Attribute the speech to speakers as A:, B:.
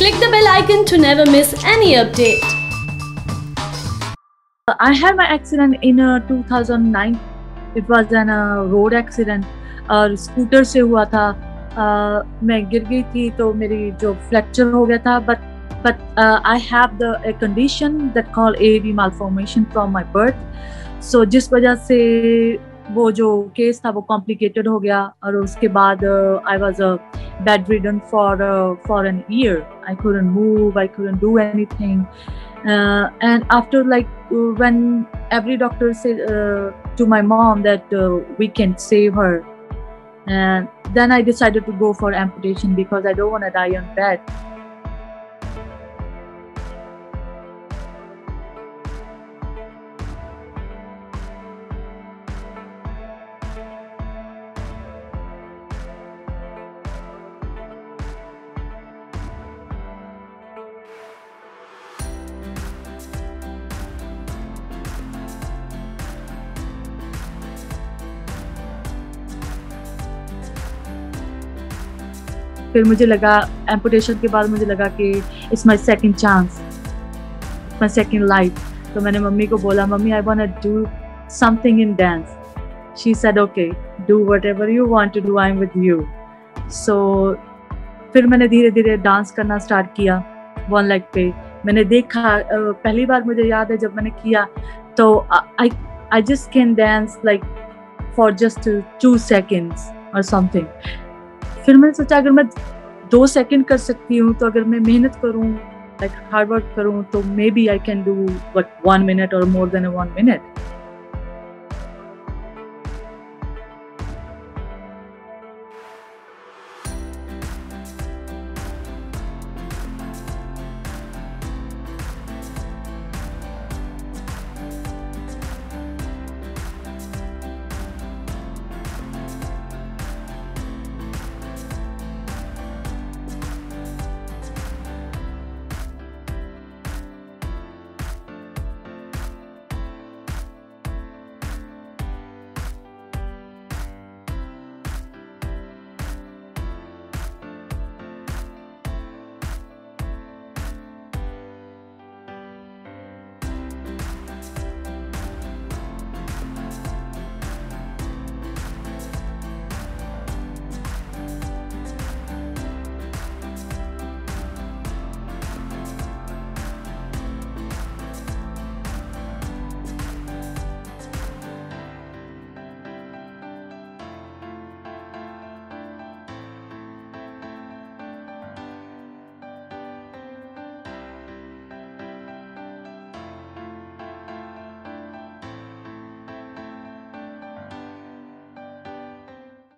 A: Click the bell icon to never miss any update.
B: I had my accident in 2009. It was an road accident. और scooter से हुआ था. मैं गिर गई थी तो मेरी जो फ्रैक्चर हो गया था. But I have a condition that called AAV malformation from my birth. So जिस वजह से वो जो केस था वो कॉम्प्लिकेटेड हो गया और उसके बाद I was bedridden for an year. I couldn't move. I couldn't do anything. And after when every doctor said to my mom that we can save her, and then I decided to go for amputation because I don't want to die on bed. फिर मुझे लगा amputation के बाद मुझे लगा कि it's my second chance, my second life. तो मैंने मम्मी को बोला, mummy I want to do something in dance. She said okay, do whatever you want to do, I am with you. So फिर मैंने धीरे धीरे डांस करना start किया वन लेग पे. मैंने देखा पहली बार मुझे याद है जब मैंने किया तो I just can dance like for just 2 seconds और समथिंग. फिर मैंने सोचा अगर मैं 2 सेकंड कर सकती हूँ तो अगर मैं मेहनत करूँ, लाइक हार्ड वर्क करूँ, तो maybe I can do 1 minute और मोर देन 1 minute.